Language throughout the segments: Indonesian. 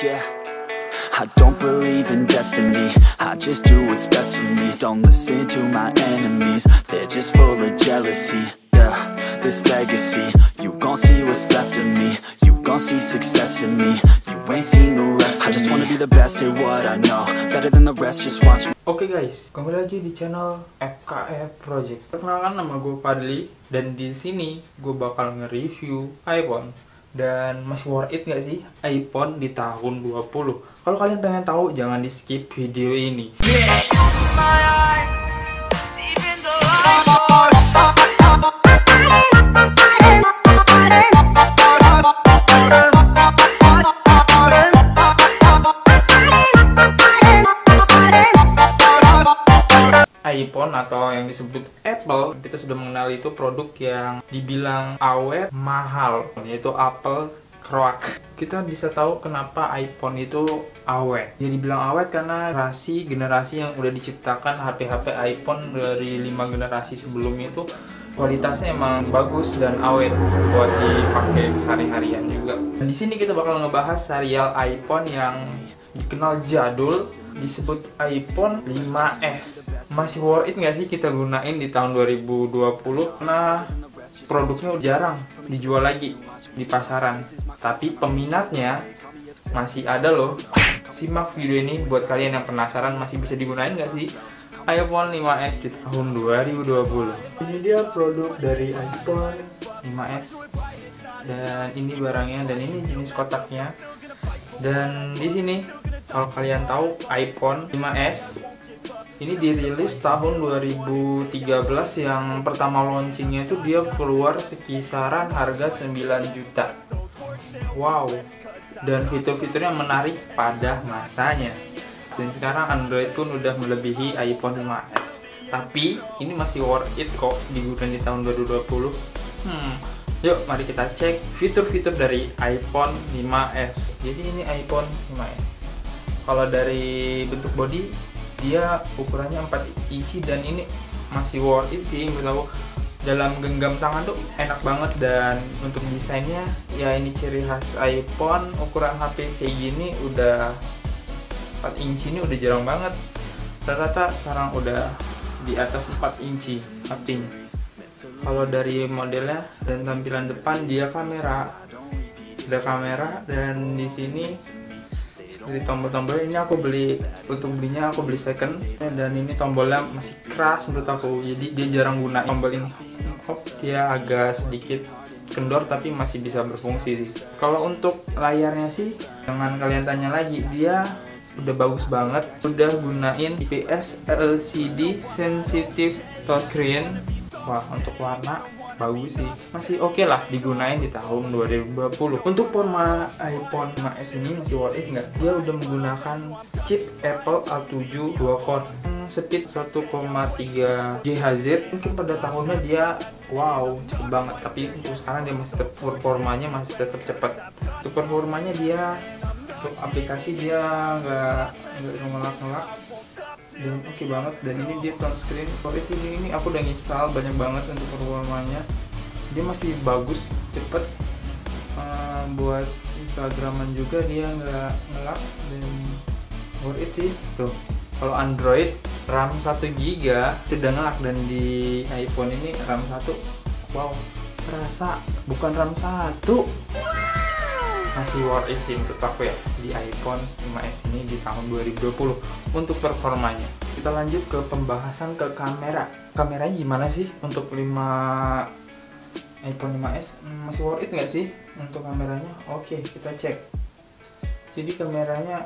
yeah. I don't believe in destiny, I just do what's best for me. Don't listen to my enemies, they're just full of jealousy. Yeah, this legacy, you gon' see what's left of me. You gon' see success in me, you ain't seen the rest of me. I just wanna be the best at what I know, better than the rest, just watch me. Oke guys, kembali lagi di channel FKF Project. Perkenalkan, nama gue Fadli, dan di sini gue bakal nge-review iPhone. Dan masih worth it nggak sih iPhone di tahun 20? Kalau kalian pengen tahu, jangan di skip video ini. iPhone atau yang disebut Apple, kita sudah mengenal itu produk yang dibilang awet, mahal, yaitu Apple Croak. Kita bisa tahu kenapa iPhone itu awet. Ya dibilang awet karena generasi yang udah diciptakan HP-HP iPhone dari 5 generasi sebelumnya itu kualitasnya emang bagus dan awet buat dipakai sehari-harian juga. Dan di sini kita bakal ngebahas serial iPhone yang dikenal jadul, disebut iPhone 5s. Masih worth it nggak sih kita gunain di tahun 2020? Karena produknya jarang dijual lagi di pasaran, tapi peminatnya masih ada loh. Simak video ini buat kalian yang penasaran masih bisa digunain nggak sih iPhone 5s di tahun 2020. Ini dia produk dari iPhone 5s, dan ini barangnya, dan ini jenis kotaknya. Dan di sini kalau kalian tahu, iPhone 5s ini dirilis tahun 2013. Yang pertama launchingnya itu dia keluar sekisaran harga 9 juta. Wow. Dan fitur-fiturnya menarik pada masanya. Dan sekarang Android pun udah melebihi iPhone 5s. Tapi ini masih worth it kok digunakan di tahun 2020. Yuk, mari kita cek fitur-fitur dari iPhone 5s. Jadi ini iPhone 5s. Kalau dari bentuk body, dia ukurannya 4 inci, dan ini masih worth it sih menurut aku. Dalam genggam tangan tuh enak banget, dan untuk desainnya ya ini ciri khas iPhone. Ukuran HP kayak gini udah 4 inci, ini udah jarang banget. Rata-rata sekarang udah di atas 4 inci HP-nya. Kalau dari modelnya dan tampilan depan, dia ada kamera, dan di sini seperti tombol-tombol ini aku beli, untuk belinya aku beli second, dan ini tombolnya masih keras menurut aku, jadi dia jarang guna tombol ini. Dia agak sedikit kendor tapi masih bisa berfungsi sih. Kalau untuk layarnya sih, jangan kalian tanya lagi, dia udah bagus banget, udah gunain IPS LCD Sensitive Touchscreen. Wah, untuk warna bagus sih, masih oke lah digunain di tahun 2020. Untuk forma iPhone 5s ini masih worth it nggak? Dia udah menggunakan chip Apple A7 2-core, speed 1,3 GHz. Mungkin pada tahunnya dia wow cepet banget, tapi untuk sekarang dia masih performanya masih tetap cepat. Untuk performanya dia, untuk aplikasi dia nggak ngelak-ngelak, dan oke banget. Dan ini dia touchscreen. Kalau ini aku udah install banyak banget. Untuk performanya dia masih bagus, cepet. Buat Instagraman juga dia nggak ngelak, dan worth it sih tuh. Kalau Android RAM 1 GB itu udah ngelak, dan di iPhone ini RAM 1, wow, terasa bukan RAM 1. Masih worth it sih menurut aku ya di iPhone 5s ini di tahun 2020 untuk performanya. Kita lanjut ke pembahasan ke kamera. Kameranya gimana sih untuk iPhone 5s? Masih worth it nggak sih untuk kameranya? Oke, kita cek. Jadi kameranya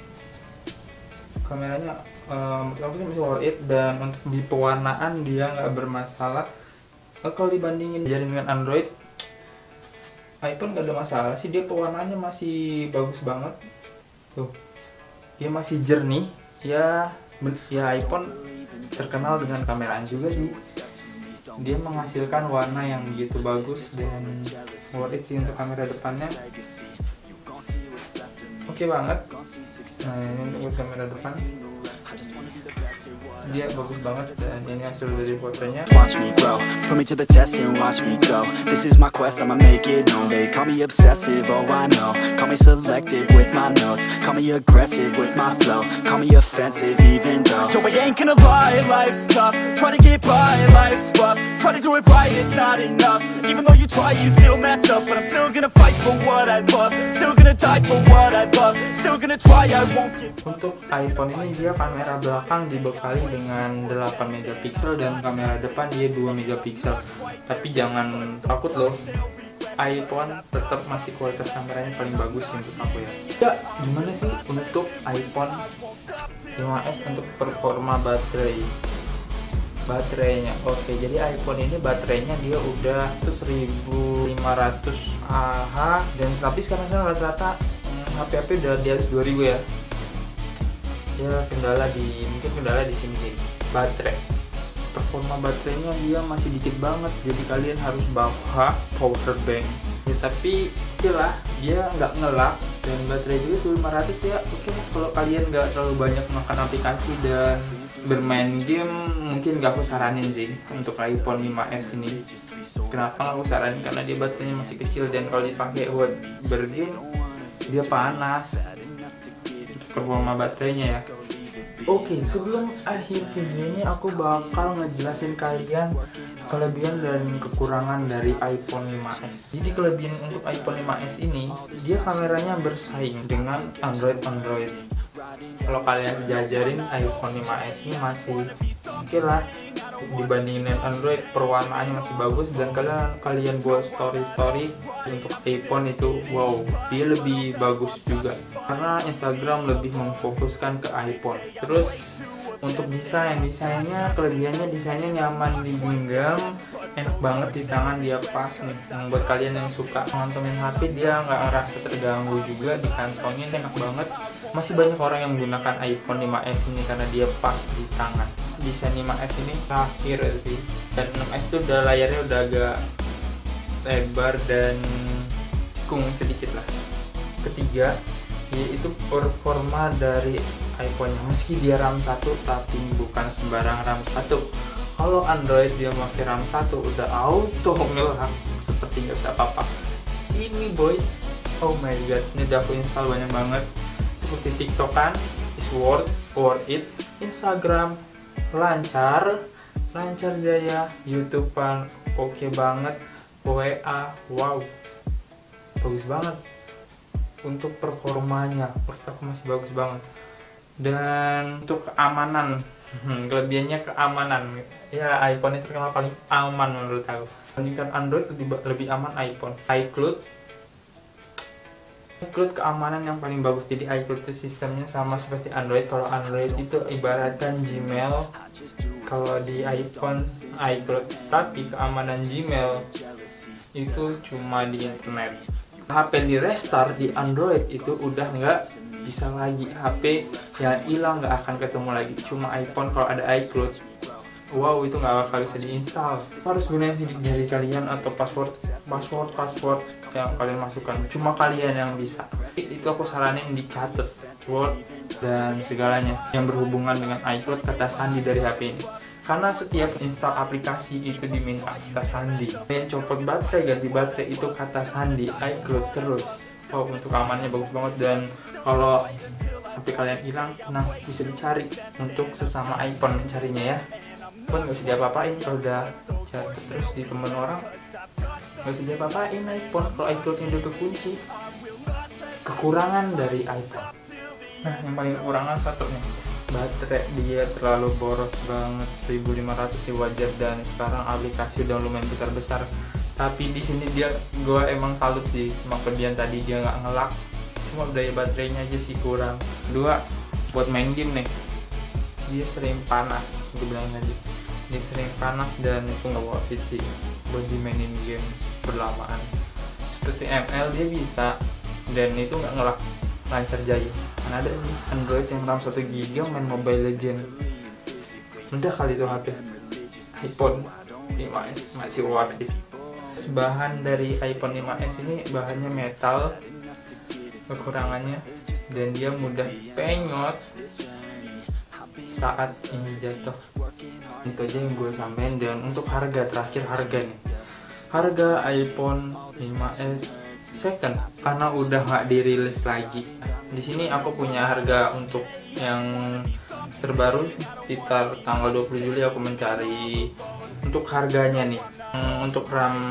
menurut aku sih masih worth it, dan untuk di pewarnaan dia nggak bermasalah. Kalau dibandingin dengan Android, iPhone gak ada masalah sih, dia pewarnaannya masih bagus banget tuh, dia masih jernih ya. iPhone terkenal dengan kameranya juga sih, dia menghasilkan warna yang begitu bagus, dan worth it sih untuk kamera depannya. Oke banget. Nah, ini untuk kamera depan dia bagus banget, dan ini hasil dari fotonya. Watch me grow, put me to the test and watch me go. This is my quest, I'ma make it known. They call me obsessive, oh I know. Call me selective with my notes. Call me aggressive with my flow. Call me offensive even though Joe, I ain't gonna lie, life's tough. Try to get by, life's rough. Try to do it right, it's not enough. Even though you try, you still mess up. But I'm still gonna fight for what I love. Still gonna die for what I love. Still gonna try, I won't give. Untuk iPhone ini dia kamera belakang dibekali dengan 8 megapiksel dan kamera depan dia 2 megapiksel. Tapi jangan takut loh, iPhone tetap masih kualitas kameranya paling bagus untuk aku ya. Ya, gimana sih untuk iPhone 5s untuk performa baterainya? Oke, jadi iPhone ini baterainya dia udah 1500 Ah, dan tapi sekarang rata-rata HP udah di atas 2000 ya. Ya mungkin kendala di sini sih, baterai. Performa baterainya dia masih dikit banget, jadi kalian harus bawa power bank ya, tapi lah dia nggak ngelak, dan baterai juga 1500 ya. Oke, kalau kalian nggak terlalu banyak makan aplikasi dan bermain game, mungkin nggak aku saranin sih untuk iPhone 5s ini. Kenapa nggak aku saranin? Karena dia baterainya masih kecil, dan kalau dipakai buat bergame dia panas performa baterainya ya. Oke, sebelum akhir video ini aku bakal ngejelasin kalian kelebihan dan kekurangan dari iPhone 5s. Jadi kelebihan untuk iPhone 5s ini, dia kameranya bersaing dengan Android. Kalau kalian jajarin iPhone 5s ini masih oke lah dibandingin Android, perwarnaannya masih bagus, dan kalian buat story untuk iPhone itu wow, dia lebih bagus juga karena Instagram lebih memfokuskan ke iPhone. Terus untuk desainnya kelebihannya, desainnya nyaman digenggam, enak banget di tangan, dia pas nih. Buat kalian yang suka ngantongin HP, dia nggak ngerasa terganggu juga dikantongin, enak banget. Masih banyak orang yang menggunakan iPhone 5s ini karena dia pas di tangan. Desain 5s ini terakhir sih, dan 6s itu udah layarnya udah agak lebar dan cekung sedikit lah. Ketiga, yaitu performa dari iPhone-nya. Meski dia RAM 1, tapi bukan sembarang RAM 1. Kalau Android dia pakai RAM 1 udah auto ngelak seperti nggak bisa apa-apa. Ini boy, oh my god, ini udah aku install banyak banget. Seperti TikTok kan, is worth it. Instagram lancar jaya. YouTube kan oke banget. WA, wow, bagus banget. Untuk performanya, menurut aku masih bagus banget. Dan untuk keamanan, kelebihannya keamanan. Ya, iPhone itu terkenal paling aman menurut aku. Dibandingkan Android, lebih aman iPhone. iCloud keamanan yang paling bagus. Jadi iCloud itu sistemnya sama seperti Android. Kalau Android itu ibaratkan Gmail, kalau di iPhone iCloud. Tapi keamanan Gmail itu cuma di internet. HP di restart di Android itu udah nggak bisa lagi. HP yang hilang nggak akan ketemu lagi. Cuma iPhone kalau ada iCloud, wow, itu nggak bakal bisa diinstal. Harus gunain sidik jari kalian atau password yang kalian masukkan. Cuma kalian yang bisa. Itu aku saranin dicatat Word dan segalanya yang berhubungan dengan iCloud, kata sandi dari HP ini. Karena setiap install aplikasi itu diminta kata sandi. Kalian copot baterai, ganti baterai, itu kata sandi iCloud terus. Oh, untuk amannya bagus banget. Dan kalau HP kalian hilang, tenang, bisa dicari untuk sesama iPhone mencarinya ya. Pun nggak usah diapa-apain, kalau udah jatuh terus di temen orang, nggak usah diapa-apain iPhone kalau iCloudnya udah kekunci. Kekurangan dari iPhone, nah yang paling kekurangan satu nih, baterai dia terlalu boros banget. 1500 sih wajar, dan sekarang aplikasi udah lumayan besar-besar. Tapi di sini gue emang salut sih sama kelebihan tadi, dia nggak ngelak, cuma daya baterainya aja sih kurang. Kedua, buat main game nih, dia sering panas. Gue bilangin aja, dia sering panas dan itu nggak worth it sih buat dimainin game berlamaan. Seperti ML dia bisa, dan itu nggak ngelak, lancar jaya. Kan ada sih Android yang RAM 1GB main Mobile Legend, udah kali itu HP. iPhone 5s masih worth it. Bahan dari iPhone 5s ini bahannya metal, kekurangannya, dan dia mudah penyot. saat ini jatuh. Itu aja yang gue sampein. Dan untuk terakhir harga nih, harga iPhone 5s second karena udah nggak dirilis lagi. Di sini aku punya harga untuk yang terbaru sekitar tanggal 20 Juli. Aku mencari untuk harganya nih. Untuk RAM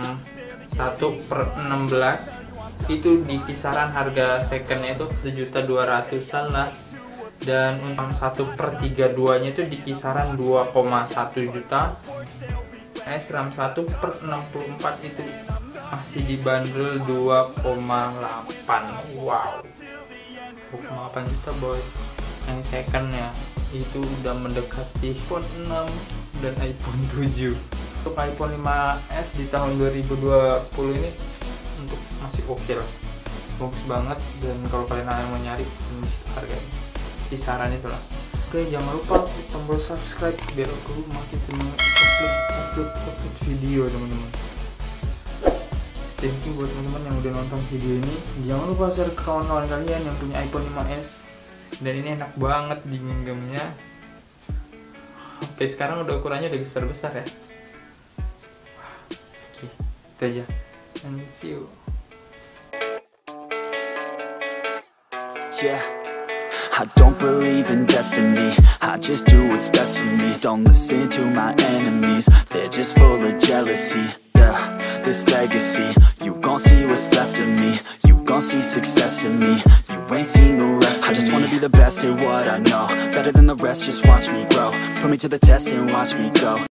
1/16 itu di kisaran harga secondnya itu 7.200-an lah. Dan untuk 1/32 nya itu di kisaran 2,1 juta. RAM 1/64 itu masih dibanderol 2,8. Wow, 2,8 juta boy. Yang secondnya itu udah mendekati iPhone 6 dan iPhone 7. Untuk iPhone 5s di tahun 2020 ini untuk masih oke lah, bagus banget. Dan kalau kalian mau nyari harganya kisaran itu lah. Oke, jangan lupa klik tombol subscribe biar aku makin semangat upload video teman-teman. Thank you buat teman-teman yang udah nonton video ini. Jangan lupa share ke kawan-kawan kalian yang punya iPhone 5s. Dan ini enak banget digenggamnya. Sampai sekarang udah ukurannya udah besar-besar ya. Oke, itu aja. And see you. Yeah, I don't believe in destiny, I just do what's best for me. Don't listen to my enemies, they're just full of jealousy. Yeah, this legacy, you gon' see what's left of me. You gon' see success in me, you ain't seen the rest of me. I just wanna be the best at what I know, better than the rest, just watch me grow. Put me to the test and watch me go.